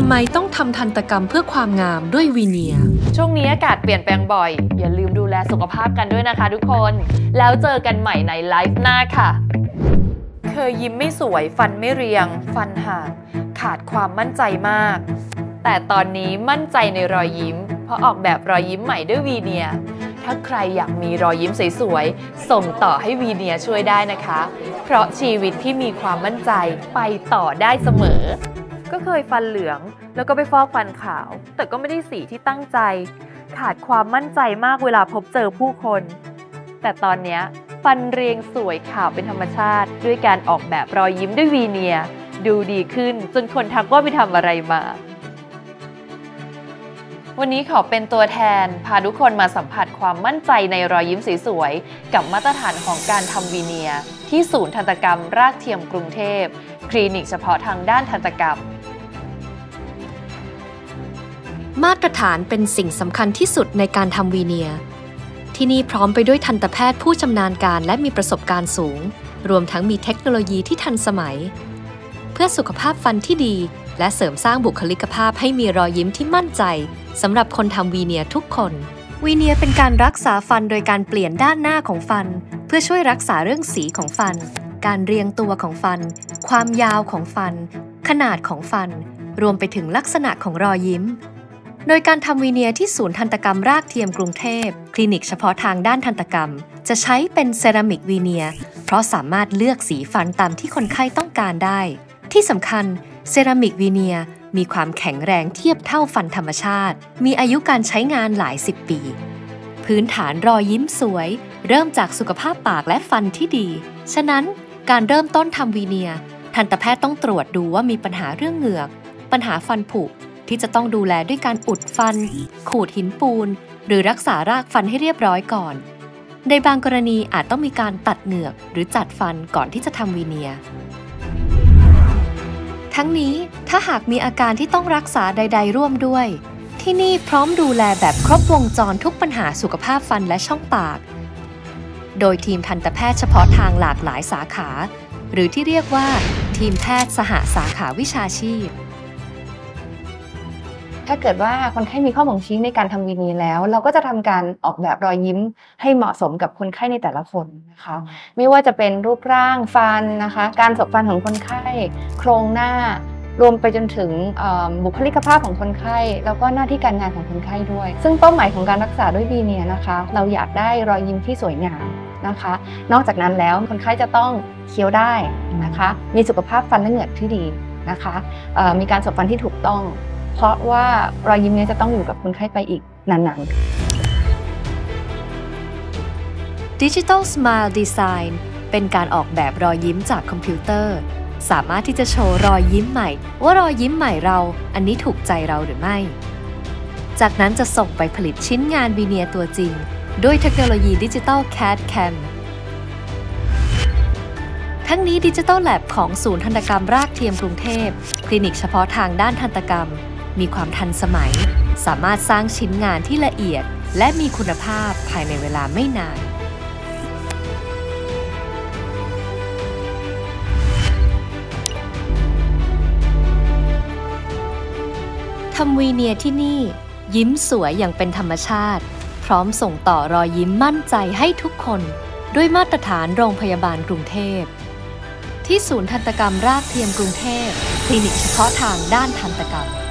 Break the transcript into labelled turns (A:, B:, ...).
A: ำไมต้องทำทันตกรรมเพื่อความงามด้วยวีเนียร์
B: ช่วงนี้อากาศเปลี่ยนแปลงบ่อยอย่าลืมดูแลสุขภาพกันด้วยนะคะทุกคนแล้วเจอกันใหม่ในไลฟ์หน้าค่ะเคยยิ้มไม่สวยฟันไม่เรียงฟันห่างขาดความมั่นใจมากแต่ตอนนี้มั่นใจในรอยยิ้มเพราะออกแบบรอยยิ้มใหม่ด้วยวีเนียร์ถ้าใครอยากมีรอยยิ้มสวยๆส่งต่อให้วีเนียร์ช่วยได้นะคะเพราะชีวิตที่มีความมั่นใจไปต่อได้เสมอก็เคยฟันเหลืองแล้วก็ไปฟอกฟันขาวแต่ก็ไม่ได้สีที่ตั้งใจขาดความมั่นใจมากเวลาพบเจอผู้คนแต่ตอนนี้ฟันเรียงสวยขาวเป็นธรรมชาติด้วยการออกแบบรอยยิ้มด้วยวีเนียร์ดูดีขึ้นจนคนทักว่าไปทำอะไรมาวันนี้ขอเป็นตัวแทนพาทุกคนมาสัมผัสความมั่นใจในรอยยิ้มสวยๆกับมาตรฐานของการทำวีเนียร์ที่ศูนย์ทันตกรรมรากเทียมกรุงเทพคลินิกเฉพาะทางด้านทันตกรรม
A: มาตรฐานเป็นสิ่งสำคัญที่สุดในการทำวีเนียร์ที่นี่พร้อมไปด้วยทันตแพทย์ผู้ชำนาญการและมีประสบการณ์สูงรวมทั้งมีเทคโนโลยีที่ทันสมัยเพื่อสุขภาพฟันที่ดีและเสริมสร้างบุคลิกภาพให้มีรอยยิ้มที่มั่นใจสำหรับคนทำวีเนียร์ทุกคนวีเนียร์เป็นการรักษาฟันโดยการเปลี่ยนด้านหน้าของฟันเพื่อช่วยรักษาเรื่องสีของฟันการเรียงตัวของฟันความยาวของฟันขนาดของฟันรวมไปถึงลักษณะของรอยยิ้มโดยการทำวีเนียร์ที่ศูนย์ทันตกรรมรากเทียมกรุงเทพคลินิกเฉพาะทางด้านทันตกรรมจะใช้เป็นเซรามิกวีเนียร์เพราะสามารถเลือกสีฟันตามที่คนไข้ต้องการได้ที่สำคัญเซรามิกวีเนียร์มีความแข็งแรงเทียบเท่าฟันธรรมชาติมีอายุการใช้งานหลาย10 ปีพื้นฐานรอยยิ้มสวยเริ่มจากสุขภาพปากและฟันที่ดีฉะนั้นการเริ่มต้นทำวีเนียร์ทันตแพทย์ต้องตรวจดูว่ามีปัญหาเรื่องเหงือกปัญหาฟันผุที่จะต้องดูแลด้วยการอุดฟันขูดหินปูนหรือรักษารากฟันให้เรียบร้อยก่อนในบางกรณีอาจต้องมีการตัดเหงือกหรือจัดฟันก่อนที่จะทำวีเนียร์ทั้งนี้ถ้าหากมีอาการที่ต้องรักษาใดๆร่วมด้วยที่นี่พร้อมดูแลแบบครบวงจรทุกปัญหาสุขภาพฟันและช่องปากโดยทีมทันตแพทย์เฉพาะทางหลากหลายสาขาหรือที่เรียกว่าทีมแพทย์สหสาขาวิชาชีพ
C: ถ้าเกิดว่าคนไข้มีข้อบ่งชี้ในการทำวีเนียร์แล้วเราก็จะทำการออกแบบรอยยิ้มให้เหมาะสมกับคนไข้ในแต่ละคนนะคะไม่ว่าจะเป็นรูปร่างฟันนะคะการสบฟันของคนไข้โครงหน้ารวมไปจนถึงบุคลิกภาพของคนไข้แล้วก็หน้าที่การงานของคนไข้ด้วยซึ่งเป้าหมายของการรักษาด้วยวีเนียร์นะคะเราอยากได้รอยยิ้มที่สวยงามนะคะนอกจากนั้นแล้วคนไข้จะต้องเคี้ยวได้นะคะมีสุขภาพฟันและเหงือกที่ดีนะคะมีการสบฟันที่ถูกต้องเพราะว่ารอยยิ้มนี้จะต้องอยู่กับคนไข้ไปอีกนาน
A: ๆ Digital Smile Design เป็นการออกแบบรอยยิ้มจากคอมพิวเตอร์สามารถที่จะโชว์รอยยิ้มใหม่ว่ารอยยิ้มใหม่เราอันนี้ถูกใจเราหรือไม่จากนั้นจะส่งไปผลิตชิ้นงานวีเนียร์ตัวจริงด้วยเทคโนโลยี Digital CAD/CAM ทั้งนี้ Digital Lab ของศูนย์ทันตกรรมรากเทียมกรุงเทพคลินิกเฉพาะทางด้านทันตกรรมมีความทันสมัยสามารถสร้างชิ้นงานที่ละเอียดและมีคุณภาพภายในเวลาไม่นานทำวีเนียร์ที่นี่ยิ้มสวยอย่างเป็นธรรมชาติพร้อมส่งต่อรอยยิ้มมั่นใจให้ทุกคนด้วยมาตรฐานโรงพยาบาลกรุงเทพที่ศูนย์ทันตกรรมรากเทียมกรุงเทพคลินิกเฉพาะทางด้านทันตกรรม